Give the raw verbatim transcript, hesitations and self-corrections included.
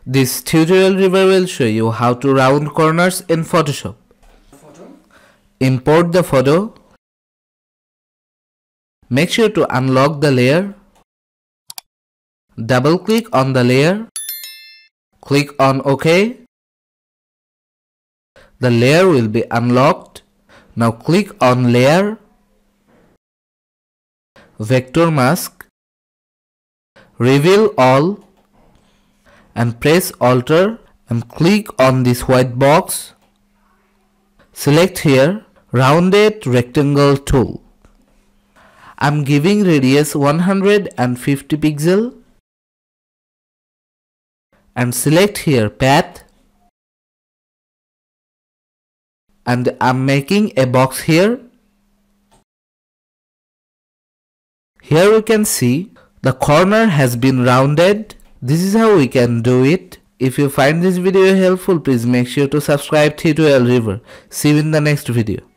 This tutorial river will show you how to round corners in Photoshop. Photo. Import the photo. Make sure to unlock the layer. Double click on the layer. Click on OK. The layer will be unlocked. Now click on Layer, Vector Mask, Reveal All, and press Alt and click on this white box. Select here Rounded Rectangle tool. I'm giving radius one hundred fifty pixel and select here Path, and I'm making a box here. Here we can see the corner has been rounded. This is how we can do it. If you find this video helpful, please make sure to subscribe Tutorial River. See you in the next video.